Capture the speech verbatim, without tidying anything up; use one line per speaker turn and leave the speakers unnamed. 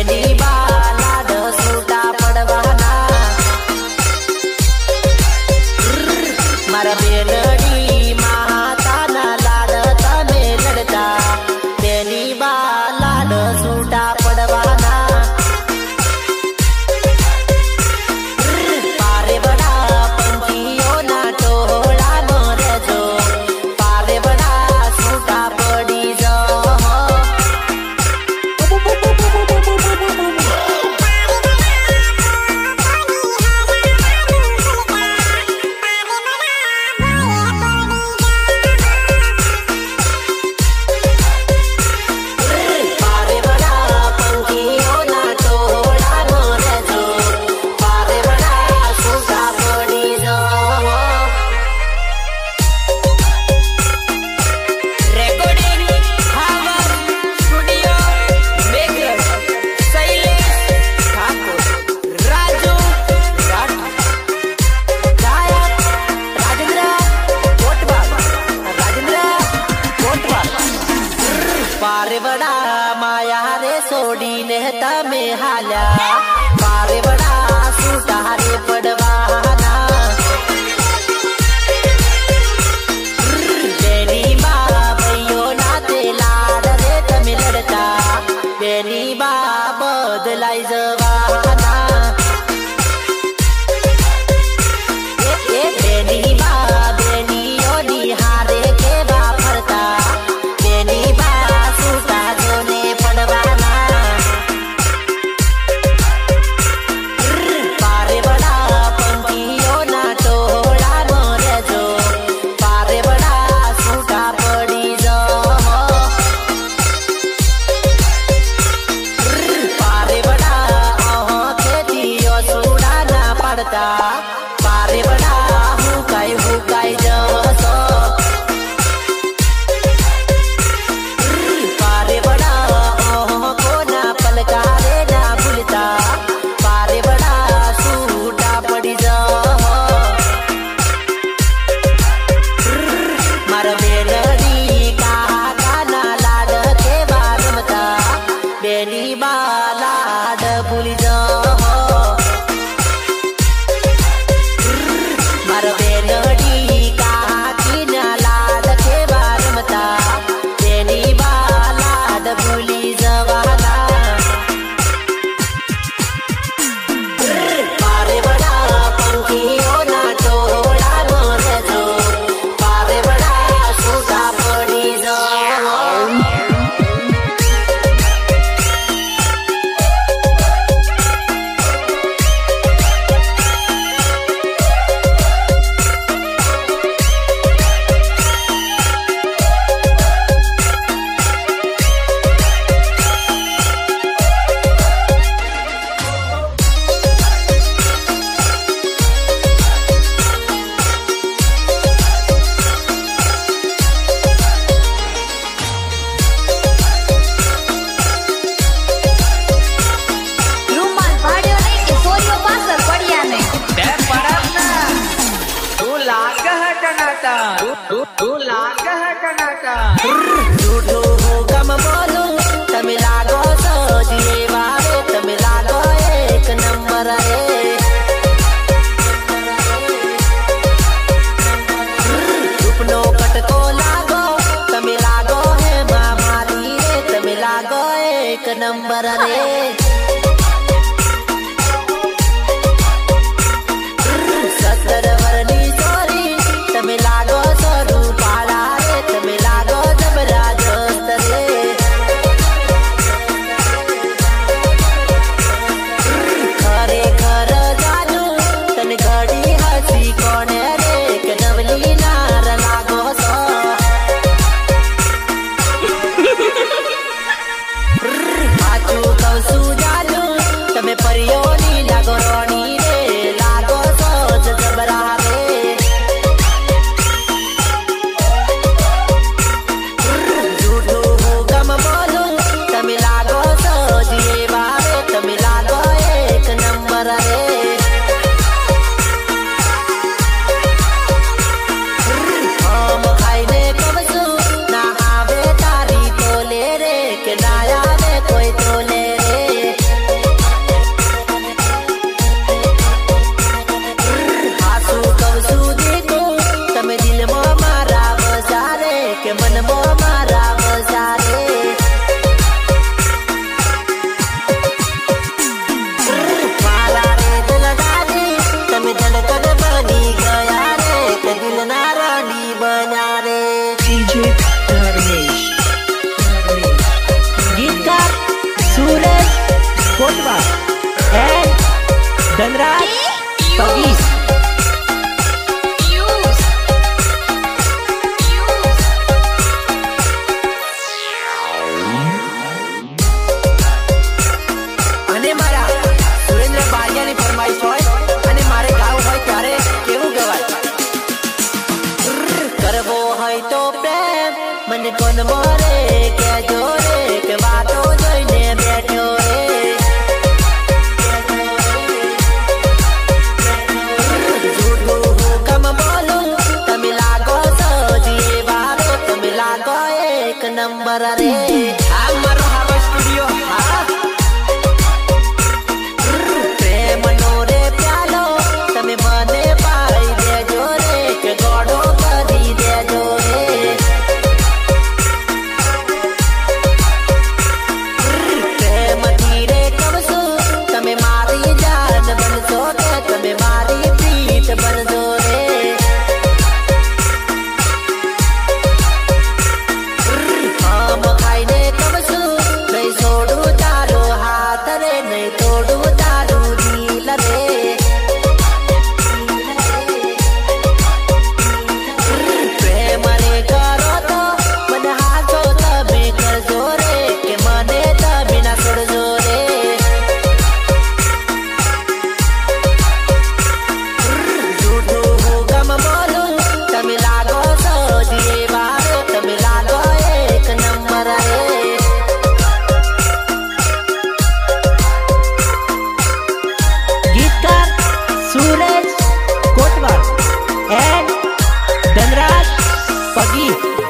બેની બાલાડ છૂટા પડવાના મારા બેનડી માતાના લાડ તમે લડતા બેની બાલાડ છૂટા પડવાના પારે બડા પંખીઓના ટોળા મરજો પારે બડા છૂટા પડી જાઓ पारे बड़ा माया रे सोडीने तमे हाल्या पारे बड़ा सूटा रे पड़वाना बेनी बा भैयो ना ते लाड रे तमे लड़ता बेनी बा बदलाई जवाना ए बेनी बा बेनियो नी हारे के बा फरता बेनी पारे बड़ा हुकाई हुकाई जसो पारे बड़ा कोना पलकारे ना भूलता पारे बड़ा सूटा पड़ी जाओ मारा बेनडी काका ना लाड के बारमता बेनी बालाड भूल जाओ तू लाग है कनाता झूठो हो गम बोलू तमे लागो सोजिए बारे तमे लागो एक नंबर है रूपनो कटको लागो तमे लागो है मामारी रे तमे लागो एक नंबर रे सत्तर वर्णी सोरी तमे लागो सोरू पाड़ा रे तमे लागो जबराज कोटवार एंड धनराज पगीस। અને મારા સુરેન્દ્ર બારિયાની ફરમાઈશ હોય અને મારે ગાવું હોય ત્યારે કેવું ગવાય? કરવો હોય તો પ્રેમ મને કોણ મોરે કે જોરે કે વાતો જોઈને બેઠો રે જૂઠું હુકમ બોલું તમે લાગો સજીએ વારો તમે લાગો એક નંબર રે। આ મારો હાવા સ્ટુડિયો હા પ્રેમ નો રે પ્યાલો તમે મને પાઈ દેજો રે કે ગોડો કરી દેજો રે પ્રેમ ધીરે કવશું તમે મારી જાન બનશો કે તમે મારી પ્રીત બનશો રે આમ ખાઈને કવશું નહીં છોડું તારો હાથ રે નહીં તોડું તારું દિલ રે પ્રેમ રે કરો તો મને હાથો તમે કરજો રે કે મને તમે ના છોડજો રે જૂઠું હુકમ બોલું તમે લાગો સજીએ વારો તમે લાગો એક નંબર રે। गीतकार सूरज कोटवार एंड धनराज पगी।